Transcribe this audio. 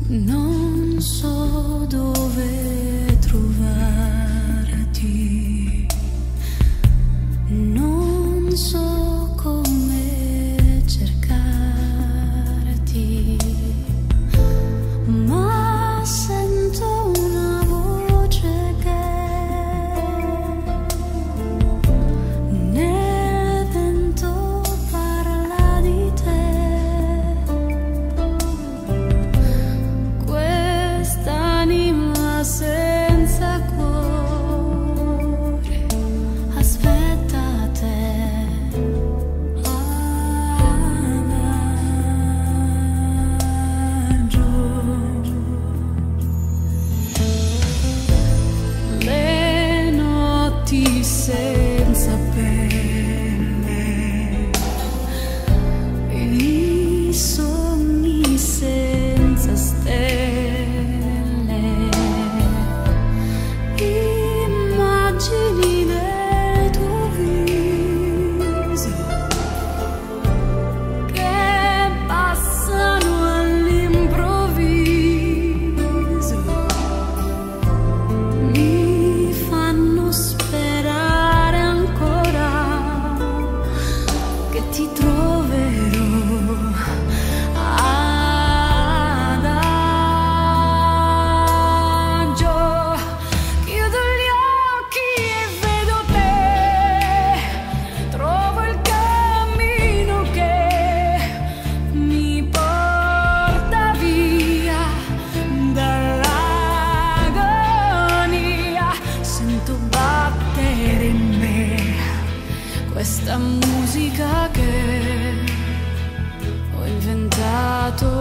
Non so dove trovarti, non so come cercarti, ma sento una voce che nel vento parla di te. Quest'anima senza cuore aspetta te. Le notti senza pelle, i sogni senza stelle, immagini del tuo viso che passano all'improvviso, mi fanno sperare ancora che ti troverò. Chiudo gli occhi e vedo te, trovo il cammino che mi porta via dall'agonia. Sento battere in me questa musica che ho inventato